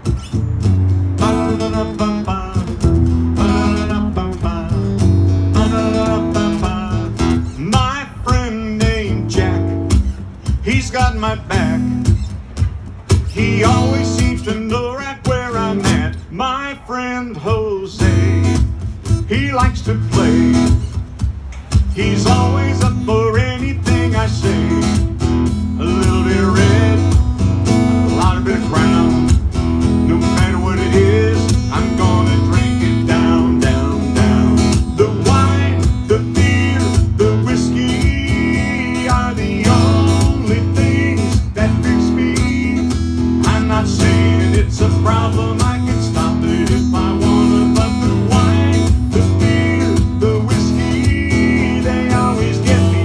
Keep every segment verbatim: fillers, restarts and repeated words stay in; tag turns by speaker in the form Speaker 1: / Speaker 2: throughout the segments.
Speaker 1: My friend named Jack, he's got my back. He always seems to know right where I'm at. My friend Jose, he likes to play. He's always up for anything I say. A little bit of red, a lot of bit of crown. No matter what it is, I'm gonna drink it down, down, down. The wine, the beer, the whiskey are the only things that fix me. I'm not saying it's a problem, I can stop it if I wanna, but the wine, the beer, the whiskey, they always get me.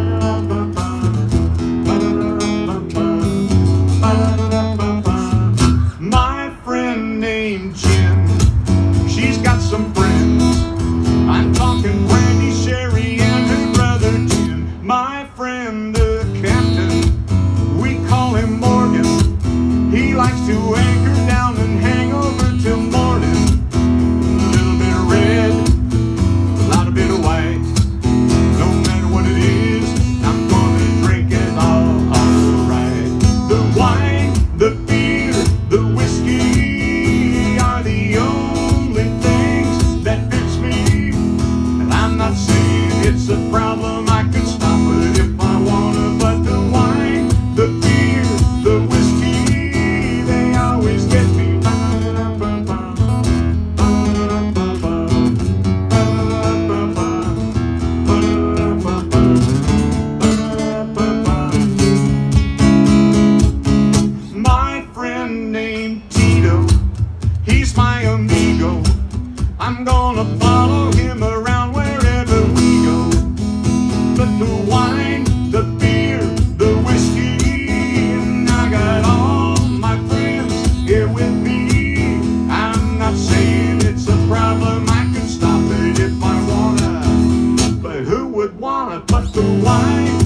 Speaker 1: My friend named Jen, she's got some friends. I'm talking Brandy, Sherry, and her brother Jim. My friend the captain, we call him Morgan. He likes to anchor down and hang over till morning. A little bit of red, a lot of bit of white. No matter what it is, I'm gonna drink it all, all right. The wine, the beer, the whiskey are the only things that fix me. And I'm not saying it's a problem, I can stop it if I wanna, but the wine, the beer, the whiskey, they always get me. My friend named Tito, he's my amigo. I'm gonna follow him around wherever we go. But the wine, the beer, the whiskey, and I got all my friends here with me. I'm not saying it's a problem, I can stop it if I wanna, but who would wanna? But the wine,